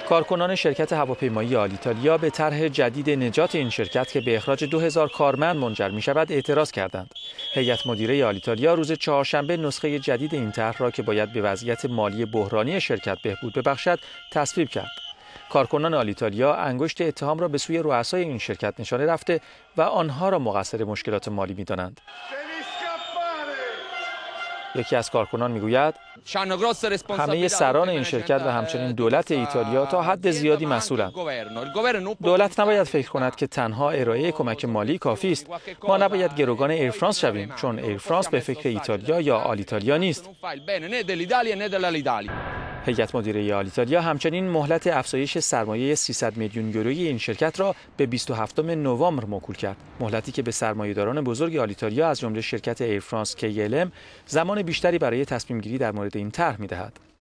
کارکنان شرکت هواپیمایی آلیتالیا به طرح جدید نجات این شرکت که به اخراج 2000 کارمند منجر می‌شود اعتراض کردند. هیئت مدیره آلیتالیا روز چهارشنبه نسخه جدید این طرح را که باید به وضعیت مالی بحرانی شرکت بهبود ببخشد تصویب کرد. کارکنان آلیتالیا انگشت اتهام را به سوی رؤسای این شرکت نشانه رفته و آنها را مقصر مشکلات مالی می‌دانند. یکی از کارکنان میگوید همه سران این شرکت و همچنین دولت ایتالیا تا حد زیادی مسئولند. دولت نباید فکر کند که تنها ارائه کمک مالی کافی است. ما نباید گروگان ایرفرانس شویم چون ایرفرانس به فکر ایتالیا یا آلیتالیا نیست. هیئت مدیره آلیتالیا همچنین مهلت افزایش سرمایه 300 میلیون یورویی این شرکت را به 27 نوامبر موکول کرد. مهلتی که به سرمایه‌داران بزرگ آلیتالیا از جمله شرکت ایرفرانس KLM زمان بیشتری برای تصمیم گیری در مورد این طرح می‌دهد.